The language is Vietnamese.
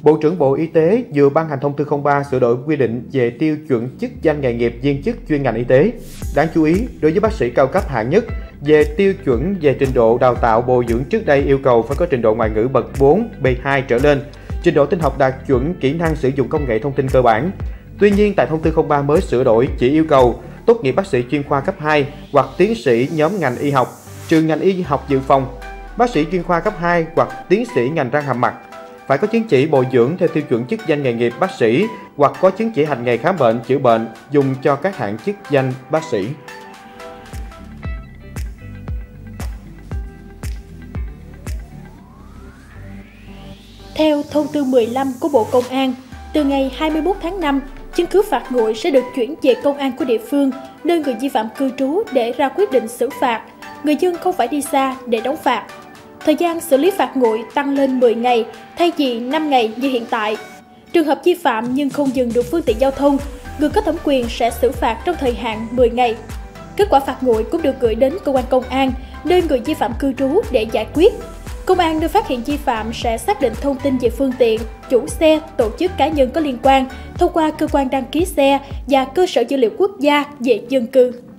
Bộ trưởng Bộ Y tế vừa ban hành thông tư 03 sửa đổi quy định về tiêu chuẩn chức danh nghề nghiệp viên chức chuyên ngành y tế. Đáng chú ý, đối với bác sĩ cao cấp hạng nhất, về tiêu chuẩn về trình độ đào tạo bồi dưỡng trước đây yêu cầu phải có trình độ ngoại ngữ bậc 4, B2 trở lên, trình độ tin học đạt chuẩn kỹ năng sử dụng công nghệ thông tin cơ bản. Tuy nhiên, tại thông tư 03 mới sửa đổi chỉ yêu cầu tốt nghiệp bác sĩ chuyên khoa cấp 2 hoặc tiến sĩ nhóm ngành y học, trừ ngành y học dự phòng, bác sĩ chuyên khoa cấp 2 hoặc tiến sĩ ngành răng hàm mặt, phải có chứng chỉ bồi dưỡng theo tiêu chuẩn chức danh nghề nghiệp bác sĩ hoặc có chứng chỉ hành nghề khám bệnh, chữa bệnh dùng cho các hạng chức danh bác sĩ. Theo thông tư 15 của Bộ Công an, từ ngày 21 tháng 5, chứng cứ phạt nguội sẽ được chuyển về công an của địa phương, nơi người vi phạm cư trú để ra quyết định xử phạt. Người dân không phải đi xa để đóng phạt. Thời gian xử lý phạt nguội tăng lên 10 ngày thay vì 5 ngày như hiện tại. Trường hợp vi phạm nhưng không dừng được phương tiện giao thông, người có thẩm quyền sẽ xử phạt trong thời hạn 10 ngày. Kết quả phạt nguội cũng được gửi đến cơ quan công an, nơi người vi phạm cư trú để giải quyết. Công an nơi phát hiện vi phạm sẽ xác định thông tin về phương tiện, chủ xe, tổ chức cá nhân có liên quan thông qua cơ quan đăng ký xe và cơ sở dữ liệu quốc gia về dân cư.